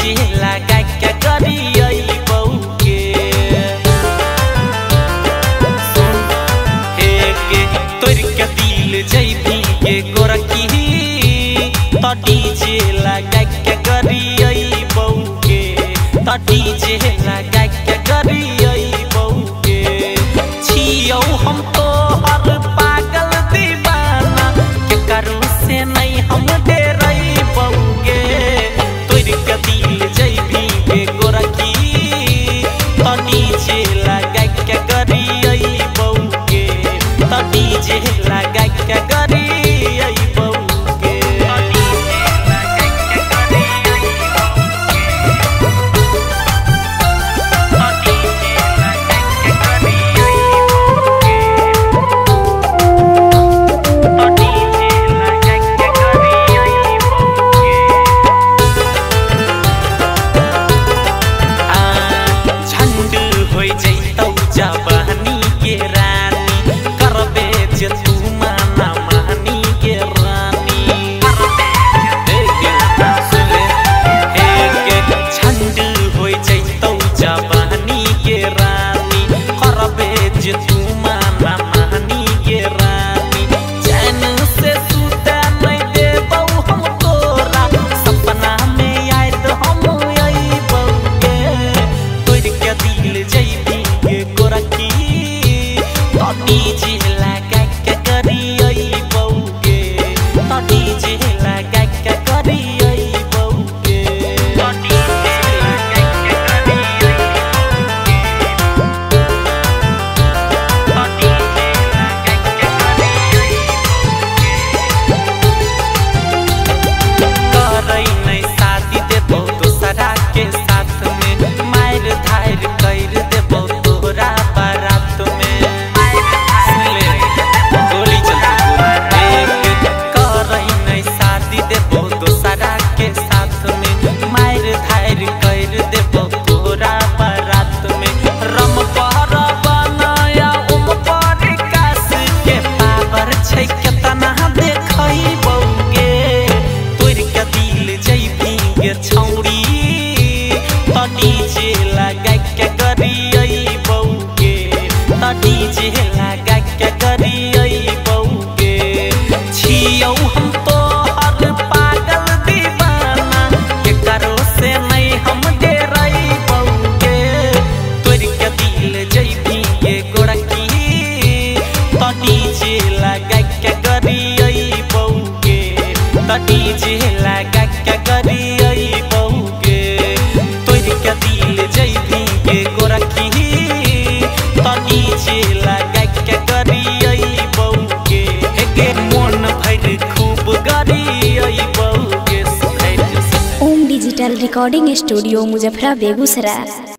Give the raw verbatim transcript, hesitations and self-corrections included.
DJ लगा के करियई बौके हे के तोर के दिल जैबी के गोरकी तो डीजे लगा के करियई बौके तो डीजे लगा के करियई बौके छियौ हम तो हर पागल दीवाना के करू से नहीं हम डेरई बौके तोर के दिल जैबी के गोरकी तो डीजे लगा के करियई बौके तो डीजे लगा के करियई बौके जवानी के रानी करबे जे तू माना मानी के रानी झंड हो जैतौ जवानी के रानी करबे जे तू माना मानी के रानी चैन से सुते नहीं देबौ हम तोरा सपना में याद हम अइबौ के तोर के दिल जैबी गोरकी तो डीजे लगा के करियई बौके तो डीजे लगा के करियई बौके तो डीजे लगा के करियई तो डीजे लगा के करियई करई नहीं शादी देबौ दूसरा के साथ में मार धार कर देबौ तोरा बारात में गोली चलती करई नहीं शादी देबौ दूसरा के साथ में मार धार कर देबौ तोरा बारात में रम पर बनाया उम पर कास के पावर छै केतना देखई बौके तोर के दिल जैबी गे छौरी तो डीजे लगा के करियई बौके तो डीजे लगा के करियई बौके छियौ हम तो हर पागल दीवाना के करो से नहीं हम डेरई बौके तोर के दिल जैबी के गोरकी तो डीजे लगा के करियई बौके तो डीजे लगा के करियई बौके तोर के दिल जैबी के गोरकी तो डीजे लगा के करियई बौके के मन भर खूब गरियई बौके ओम डिजिटल रिकॉर्डिंग स्टूडियो मुजफ्फरा बेगूसराय।